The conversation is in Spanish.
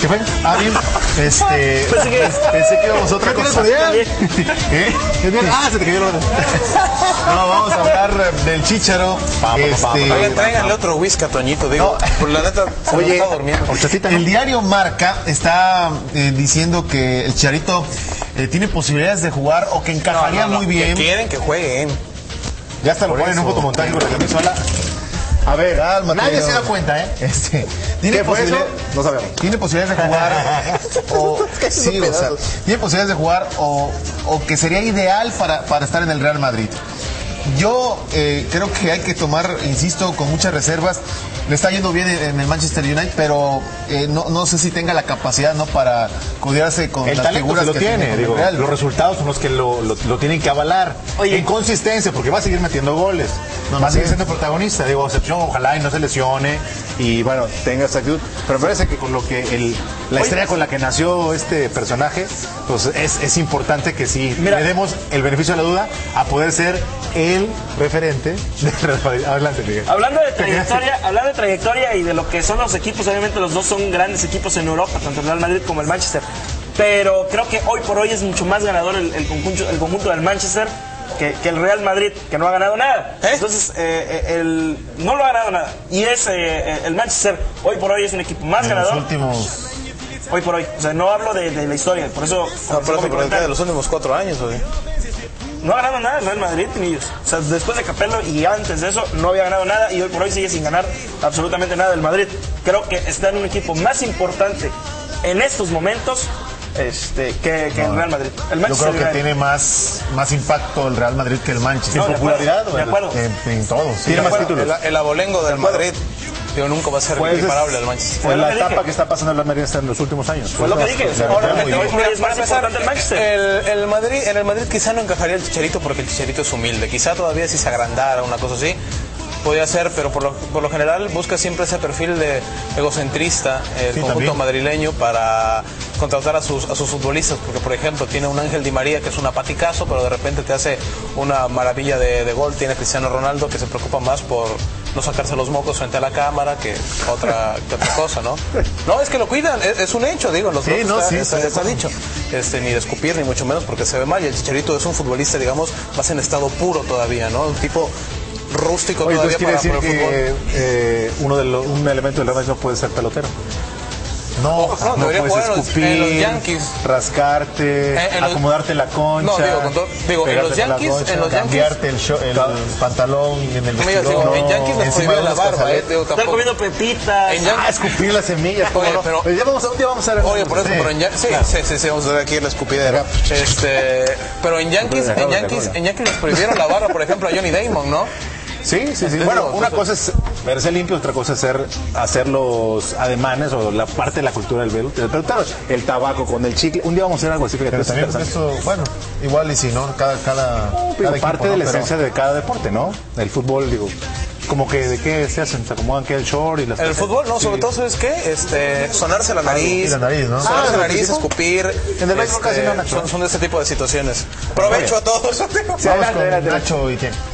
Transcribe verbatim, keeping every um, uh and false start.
¿Qué fue? Ah, bien. Este, pensé, que, pensé que íbamos a otra cosa. ¿Eh? Ah, se te cayó la mano. No, vamos a hablar del Chícharo. Vamos, este, vamos. Oigan, tráiganle otro whisky a Toñito, digo. No. Por la neta, se Oye, está durmiendo. El diario Marca está eh, diciendo que el Chicharito eh, tiene posibilidades de jugar o que encajaría no, no, no, muy bien. Que quieren que jueguen. Ya hasta lo ponen en un fotomontaje con la camisola. A ver, Calma, nadie se da cuenta, ¿eh? Este, ¿tiene, posibilidad, no sabemos. ¿Tiene posibilidades de jugar? o, sí, o sea, ¿tiene posibilidades de jugar o, o que sería ideal para, para estar en el Real Madrid? Yo eh, creo que hay que tomar, insisto, con muchas reservas. Le está yendo bien en el Manchester United, pero eh, no, no sé si tenga la capacidad no para codearse con el las figuras lo que tiene. tiene Digo, los resultados son los que lo, lo, lo tienen que avalar. Oye, en consistencia, porque va a seguir metiendo goles. No, va a seguir siendo protagonista. Digo, excepción, ojalá y no se lesione y bueno, tenga esa actitud. Pero me parece que con lo que el, la Oye, estrella con la que nació este personaje, pues es, es importante que sí mira, le demos el beneficio de la duda a poder ser el referente de Real Madrid. Adelante, Miguel. Hablando de trayectoria, hablando de trayectoria y de lo que son los equipos, obviamente los dos son grandes equipos en Europa, tanto el Real Madrid como el Manchester. Pero creo que hoy por hoy es mucho más ganador el, el, conjunto, el conjunto del Manchester que, que el Real Madrid, que no ha ganado nada. ¿Eh? Entonces, eh, el, no lo ha ganado nada. Y es eh, el Manchester, hoy por hoy es un equipo más en ganador. Los últimos... Hoy por hoy. O sea, no hablo de, de la historia, por eso... No, por eso, por de los últimos cuatro años, güey. No ha ganado nada el Real Madrid, Pinillos. O sea, después de Capello y antes de eso, no había ganado nada y hoy por hoy sigue sin ganar absolutamente nada el Madrid. Creo que está en un equipo más importante en estos momentos este, que, que no, el Real Madrid. El yo creo que Real. tiene más, más impacto el Real Madrid que el Manchester. No, ¿En popularidad? De acuerdo. En, en todo. Sí, tiene más títulos. El, el abolengo del Madrid. Digo, nunca va a ser pues equiparable al Manchester. Fue la etapa que está pasando en la Madrid en los últimos años. Fue lo que dije. O sea, ahora, hoy por hoy es más importante el Manchester. El, el Madrid, en el Madrid quizá no encajaría el Chicharito porque el Chicharito es humilde. Quizá todavía si se agrandara, una cosa así, podía ser, pero por lo, por lo general busca siempre ese perfil de egocentrista, el sí, conjunto también. madrileño, para contratar a sus, a sus futbolistas, porque por ejemplo tiene un Ángel Di María que es un apaticazo, pero de repente te hace una maravilla de, de gol. Tiene a Cristiano Ronaldo que se preocupa más por no sacarse los mocos frente a la cámara que otra, que otra cosa, ¿no? No, es que lo cuidan, es, es un hecho, digo, los sí, no, está, sí, está, sí, está sí. dicho. Este, ni de escupir, ni mucho menos porque se ve mal, y el Chicharito es un futbolista, digamos, más en estado puro todavía, ¿no? Un tipo rústico. Oye, todavía quiere para, decir para el fútbol. que eh, uno de los, un elemento del Real Madrid no puede ser pelotero. No, no, no puedes jugar escupir, en los Yankees, rascarte, eh, en los, acomodarte la concha. No, digo, con todo, digo en los Yankees, concha, en los cambiarte el, show, el, el pantalón en el vestidor. Digo, no, en Yankees les prohibió la barba, eh, digo, estar comiendo pepitas. En Yankees, ah, escupir las semillas. Oye, no? pero, ya vamos a, un día vamos a ver. Oye, por eso, sí. pero en Yankees, sí, claro. sí, sí, sí, vamos a ver aquí la escupidera. Este, pero en Yankees, en Yankees, en Yankees les prohibieron la barba, por ejemplo, a Johnny Damon, ¿no? Sí, sí, sí. Bueno, una cosa es verse limpio, otra cosa es hacer, hacer los ademanes o la parte de la cultura del pelotero. El tabaco con el chicle. Un día vamos a hacer algo así. Pero también eso, bueno, igual y si no, cada, cada, no, cada parte equipo, de la ¿no? esencia pero... de cada deporte, ¿no? El fútbol, digo. Como que de qué se hacen, se acomodan que el short y las el cosas. Fútbol, no, sí. sobre todo, ¿sabes qué? Este, sonarse la nariz, la nariz, ¿no? sonarse ah, la nariz, escupir. En el béisbol este, casi no, Nacho. Son, son de este tipo de situaciones. Provecho a todos. Sí, vamos con Nacho y quién.